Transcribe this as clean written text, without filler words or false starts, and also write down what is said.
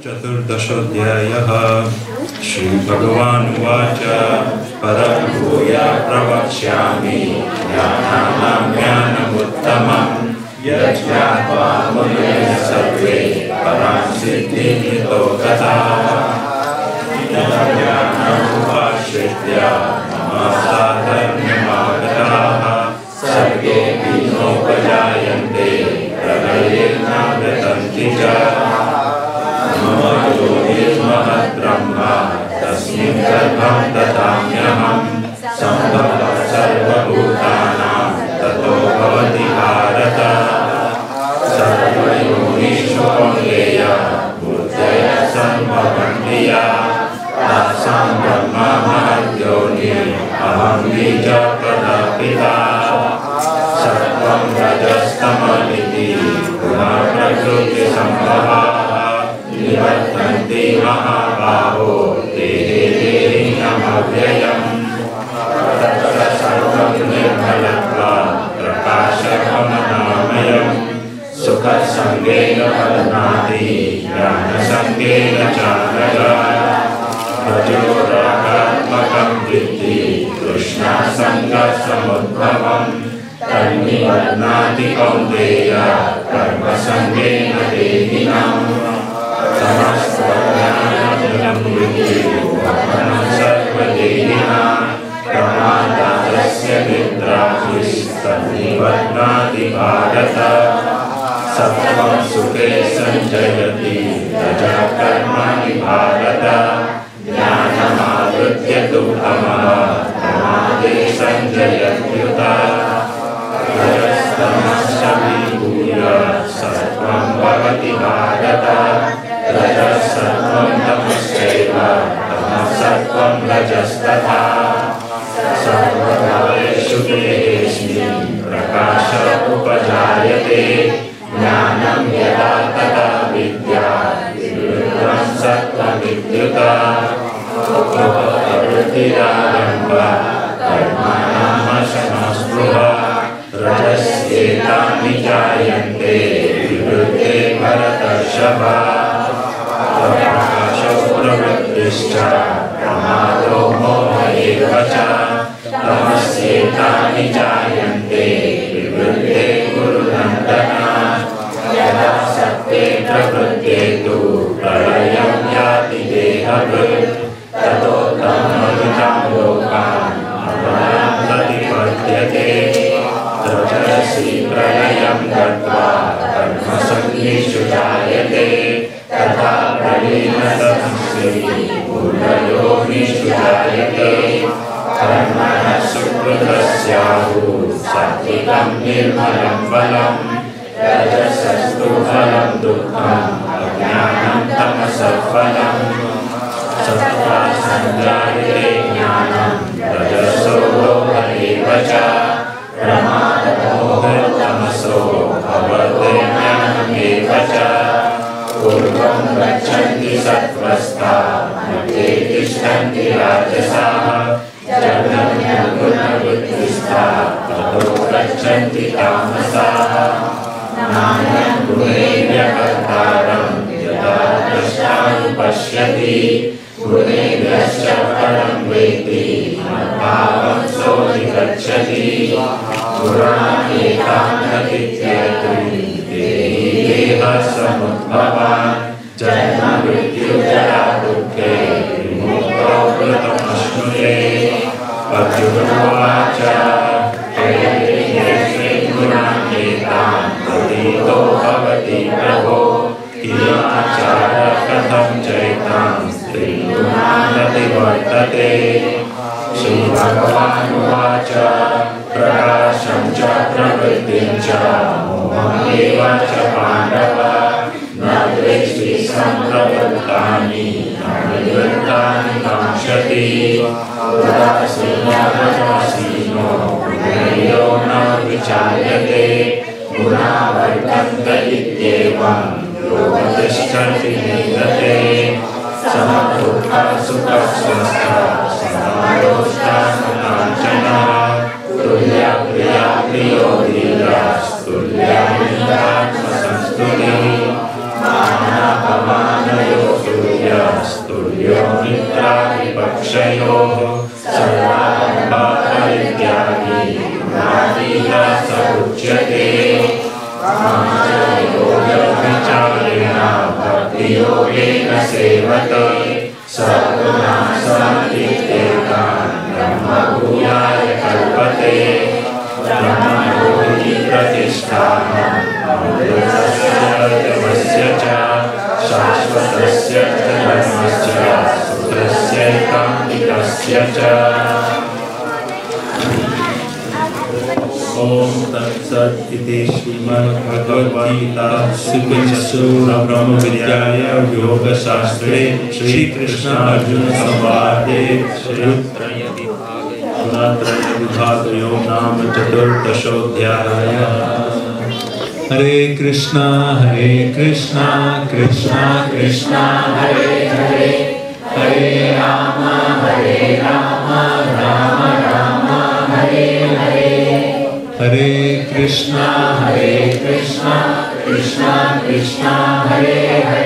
चतुर्दशोऽध्यायः। श्रीभगवानुवाच परं भूया प्रवक्ष्यामि ज्ञानानां ज्ञानमुत्तमं यज्ञात्वा मुनयः सर्वे परां सिद्धिं हितो गताः। ज्ञानमुपाश्रित्य मम साधर्म्यमागताः सर्वे नोपजायन्ते प्रलये न व्यतन्ति च। मम योनिर्महद्ब्रह्म तस्मिन् गर्भं ददाम्यहं सम्भवः सर्वभूतानां ततो भवति भारत। सर्वयोनिषु कौन्तेय बुद्धयः सम्भवन्ति यः तासां ब्रह्म महद्योनिः अहं बीजप्रदः। सर्वं रजस्तममिति गुणः प्रकृतिसम्भवाः निवर्तन्ते महाबाहो देहे देहिनमव्ययम्। तत्र सर्वं निर्मलत्वात् प्रकाशकमनामयम् सुखसङ्गेन बध्नाति ज्ञानसङ्गेन चानघ। रजोरागात्मकं विद्धि तृष्णासङ्गसमुद्भवम् तन्निबध्नाति कौन्तेय कर्मसङ्गेन देहिनम्। तमस्त्वज्ञानजलं विद्धि मोहनं सर्वदेहिनां प्रमादालस्य निद्राभिस्तन्निबध्नाति भारत। सत्त्वं सुखे सञ्जयति रजः कर्माणि भारत। ज्ञानमावृत्य तु तमः प्रमादे सञ्जयत्युत। रजस्तमश्च विभूय सत्त्वं भवति भारत। रजः सत्त्वं तमश्चैव तमः सत्त्वं रजस्तथा। सर्वकालेषु देहेऽस्मिन् प्रकाश उपजायते ज्ञानं यदा तदा विद्यात् विवृद्धं सत्त्वमित्युत। प्रवृत्तिरारम्भः कर्मणामशमस्पृहा रजस्येतानि जायन्ते विवृद्धे भरतर्षभ। प्रकाशो प्रवृत्तिश्च प्रमादो मोह एव च तमस्येतानि जायन्ते विवृद्धे गुरुनन्दन। यदा सत्त्वे प्रवृत्ते तु प्रलयं याति देहभृत् ततोत्तममितं लोकान् अमरं प्रतिपद्यते। रजसि प्रलयं गत्वा कर्मसङ्गीषु जायते तथा प्रलीनतमसि मूढयोनिषु जायते। कर्मणः सुकृतस्याहुः सात्विकं निर्मलं फलम् रजसस्तु फलं दुःखम् अज्ञानं तमसः फलम्। सत्त्वा सञ्जायते ज्ञानं रजसो लोभ एव च प्रमादमोहतमसो भवते ज्ञानमेव च। पूर्वं गच्छन्ति सत्त्वस्था मध्ये तिष्ठन्ति राजसाः जगन्यगुणवृत्तिस्था ततो गच्छन्ति तामसाः। नान्यं गुणेभ्यः यदा द्रष्टानुपश्यति गुणेभ्यश्च परं वेत्ति मद्भावं सोऽधिगच्छति। गुणानेकानतीत्येति देहसमुद्भवान् जन्म मृत्युजरा दुःखे विमुक्तो कृतमश्नुते। अर्जुनोवाच गुणानेतान् प्रतीतो भवति प्रभो किमाचारः कथं चैतां स्त्रीगुणानतिवर्तते। श्रीभगवानुवाच प्रकाशं च प्रवृत्तिं च मोहमेव च पाण्डव न द्वेष्टि सम्प्रवृत्तानि न निवृत्तानि काङ्क्षति। उदासीनो गुणयो न विचार्यते गुणा वर्तन्त इत्येवं योगतिष्ठति निन्दते। समदुःखः सुखस्वस्थः समदोषासनाञ्चनः तुल्यप्रिया प्रियो धीरस्तुल्यनिन्दात्मसंस्तुतिः मानापमानयोः तुल्यो मित्रादिपक्षयोः सर्वारम्भपरित्यागी गुणातीतः स उच्यते। योगविचारेण भक्तियोगेन सेवते सगुणान् समतीत्येकान् ब्रह्मभूयाय कल्पते। ब्रह्मणो हि प्रतिष्ठानम् अमृतस्य देवस्य च शाश्वतस्य च धर्मस्य सूत्रस्य एकान्तिकस्य च। ओम तत्सत् इति श्रीमद्भगवद्गीतासु उपनिषत्सु ब्रह्मविद्यायां योगशास्त्रे श्रीकृष्णार्जुन संवादे गुणत्रयविभागयोगो नाम चतुर्दशोऽध्यायः। हरे कृष्णा कृष्णा कृष्णा हरे हरे, हरे राम राम राम हरे हरे। हरे कृष्णा कृष्णा कृष्णा हरे हरे,